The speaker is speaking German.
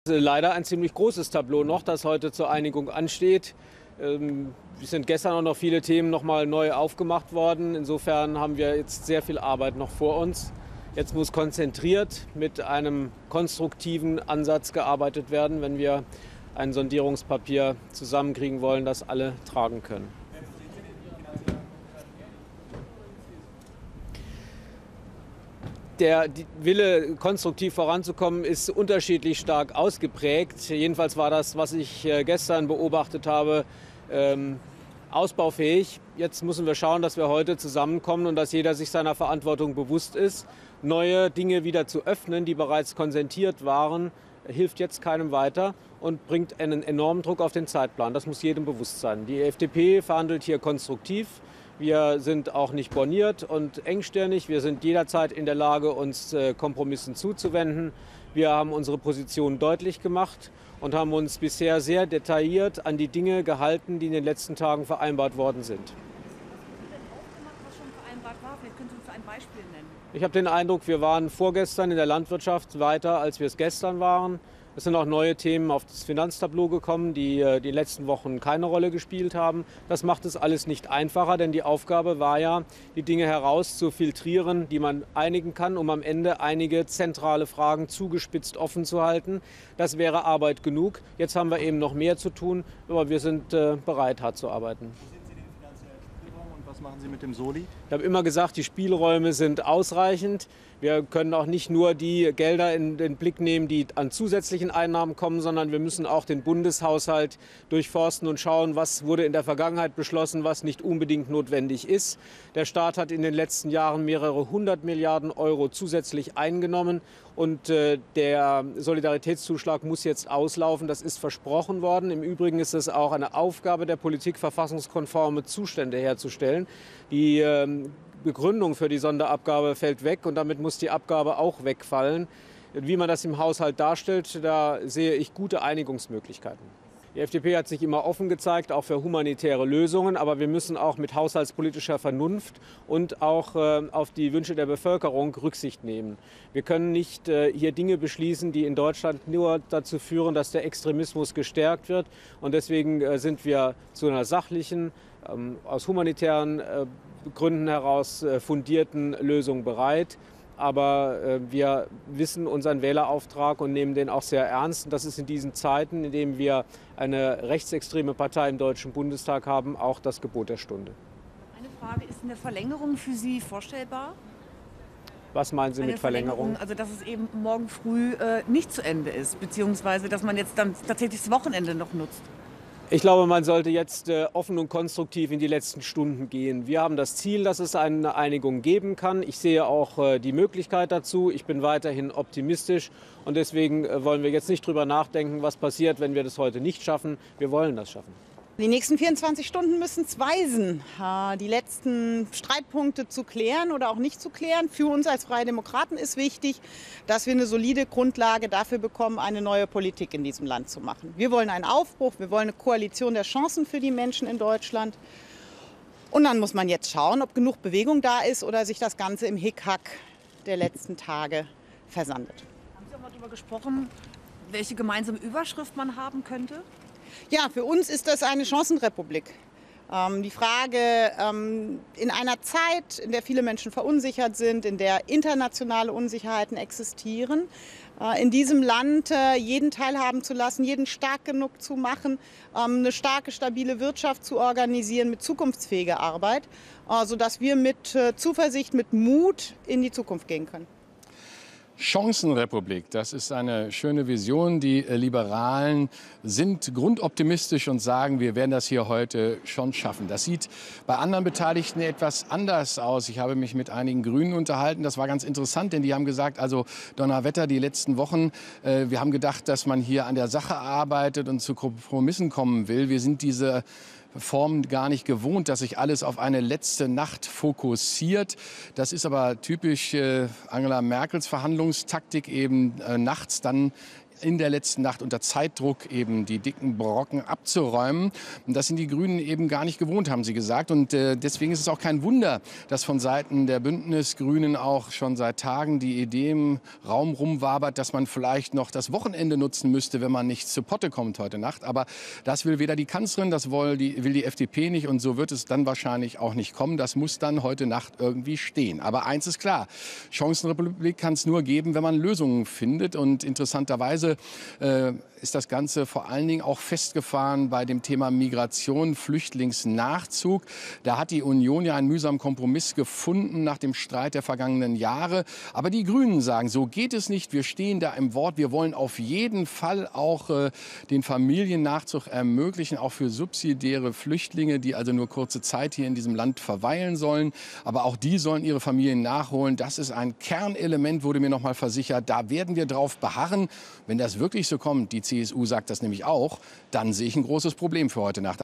Leider ein ziemlich großes Tableau noch, das heute zur Einigung ansteht. Es sind gestern auch noch viele Themen noch mal neu aufgemacht worden. Insofern haben wir jetzt sehr viel Arbeit noch vor uns. Jetzt muss konzentriert mit einem konstruktiven Ansatz gearbeitet werden, wenn wir ein Sondierungspapier zusammenkriegen wollen, das alle tragen können. Der Wille, konstruktiv voranzukommen, ist unterschiedlich stark ausgeprägt. Jedenfalls war das, was ich gestern beobachtet habe, ausbaufähig. Jetzt müssen wir schauen, dass wir heute zusammenkommen und dass jeder sich seiner Verantwortung bewusst ist. Neue Dinge wieder zu öffnen, die bereits konsentiert waren, hilft jetzt keinem weiter und bringt einen enormen Druck auf den Zeitplan. Das muss jedem bewusst sein. Die FDP verhandelt hier konstruktiv. Wir sind auch nicht borniert und engstirnig. Wir sind jederzeit in der Lage, uns Kompromissen zuzuwenden. Wir haben unsere Position deutlich gemacht und haben uns bisher sehr detailliert an die Dinge gehalten, die in den letzten Tagen vereinbart worden sind. Was schon vereinbart war? Vielleicht können Sie uns ein Beispiel nennen. Ich habe den Eindruck, wir waren vorgestern in der Landwirtschaft weiter, als wir es gestern waren. Es sind auch neue Themen auf das Finanztableau gekommen, die die letzten Wochen keine Rolle gespielt haben. Das macht es alles nicht einfacher, denn die Aufgabe war ja, die Dinge herauszufiltrieren, die man einigen kann, um am Ende einige zentrale Fragen zugespitzt offen zu halten. Das wäre Arbeit genug. Jetzt haben wir eben noch mehr zu tun, aber wir sind bereit, hart zu arbeiten. Was machen Sie mit dem Soli? Ich habe immer gesagt, die Spielräume sind ausreichend. Wir können auch nicht nur die Gelder in den Blick nehmen, die an zusätzlichen Einnahmen kommen, sondern wir müssen auch den Bundeshaushalt durchforsten und schauen, was wurde in der Vergangenheit beschlossen, was nicht unbedingt notwendig ist. Der Staat hat in den letzten Jahren mehrere 100 Milliarden Euro zusätzlich eingenommen und der Solidaritätszuschlag muss jetzt auslaufen. Das ist versprochen worden. Im Übrigen ist es auch eine Aufgabe der Politik, verfassungskonforme Zustände herzustellen. Die Begründung für die Sonderabgabe fällt weg und damit muss die Abgabe auch wegfallen. Wie man das im Haushalt darstellt, da sehe ich gute Einigungsmöglichkeiten. Die FDP hat sich immer offen gezeigt, auch für humanitäre Lösungen, aber wir müssen auch mit haushaltspolitischer Vernunft und auch auf die Wünsche der Bevölkerung Rücksicht nehmen. Wir können nicht hier Dinge beschließen, die in Deutschland nur dazu führen, dass der Extremismus gestärkt wird. Und deswegen sind wir zu einer sachlichen, aus humanitären Gründen heraus fundierten Lösung bereit. Aber wir wissen unseren Wählerauftrag und nehmen den auch sehr ernst. Und das ist in diesen Zeiten, in denen wir eine rechtsextreme Partei im Deutschen Bundestag haben, auch das Gebot der Stunde. Eine Frage, ist eine Verlängerung für Sie vorstellbar? Was meinen Sie mit Verlängerung? Also dass es eben morgen früh nicht zu Ende ist, beziehungsweise dass man jetzt dann tatsächlich das Wochenende noch nutzt. Ich glaube, man sollte jetzt offen und konstruktiv in die letzten Stunden gehen. Wir haben das Ziel, dass es eine Einigung geben kann. Ich sehe auch die Möglichkeit dazu. Ich bin weiterhin optimistisch und deswegen wollen wir jetzt nicht drüber nachdenken, was passiert, wenn wir das heute nicht schaffen. Wir wollen das schaffen. Die nächsten 24 Stunden müssen es weisen, die letzten Streitpunkte zu klären oder auch nicht zu klären. Für uns als Freie Demokraten ist wichtig, dass wir eine solide Grundlage dafür bekommen, eine neue Politik in diesem Land zu machen. Wir wollen einen Aufbruch, wir wollen eine Koalition der Chancen für die Menschen in Deutschland. Und dann muss man jetzt schauen, ob genug Bewegung da ist oder sich das Ganze im Hickhack der letzten Tage versandet. Haben Sie auch mal darüber gesprochen, welche gemeinsame Überschrift man haben könnte? Ja, für uns ist das eine Chancenrepublik. Die Frage, in einer Zeit, in der viele Menschen verunsichert sind, in der internationale Unsicherheiten existieren, in diesem Land jeden teilhaben zu lassen, jeden stark genug zu machen, eine starke, stabile Wirtschaft zu organisieren mit zukunftsfähiger Arbeit, sodass wir mit Zuversicht, mit Mut in die Zukunft gehen können. Chancenrepublik, das ist eine schöne Vision. Die Liberalen sind grundoptimistisch und sagen, wir werden das hier heute schon schaffen. Das sieht bei anderen Beteiligten etwas anders aus. Ich habe mich mit einigen Grünen unterhalten. Das war ganz interessant, denn die haben gesagt, also Donnerwetter, die letzten Wochen, wir haben gedacht, dass man hier an der Sache arbeitet und zu Kompromissen kommen will. Wir sind diese Form gar nicht gewohnt, dass sich alles auf eine letzte Nacht fokussiert. Das ist aber typisch Angela Merkels Verhandlungstaktik, eben nachts dann in der letzten Nacht unter Zeitdruck eben die dicken Brocken abzuräumen. Und das sind die Grünen eben gar nicht gewohnt, haben sie gesagt. Und deswegen ist es auch kein Wunder, dass von Seiten der Bündnisgrünen auch schon seit Tagen die Idee im Raum rumwabert, dass man vielleicht noch das Wochenende nutzen müsste, wenn man nicht zu Potte kommt heute Nacht. Aber das will weder die Kanzlerin, das will die FDP nicht und so wird es dann wahrscheinlich auch nicht kommen. Das muss dann heute Nacht irgendwie stehen. Aber eins ist klar, Chancenrepublik kann es nur geben, wenn man Lösungen findet. Und interessanterweise ist das Ganze vor allen Dingen auch festgefahren bei dem Thema Migration, Flüchtlingsnachzug. Da hat die Union ja einen mühsamen Kompromiss gefunden nach dem Streit der vergangenen Jahre. Aber die Grünen sagen, so geht es nicht. Wir stehen da im Wort. Wir wollen auf jeden Fall auch den Familiennachzug ermöglichen, auch für subsidiäre Flüchtlinge, die also nur kurze Zeit hier in diesem Land verweilen sollen. Aber auch die sollen ihre Familien nachholen. Das ist ein Kernelement, wurde mir noch mal versichert. Da werden wir drauf beharren. Wenn das wirklich so kommt, die CSU sagt das nämlich auch, dann sehe ich ein großes Problem für heute Nacht.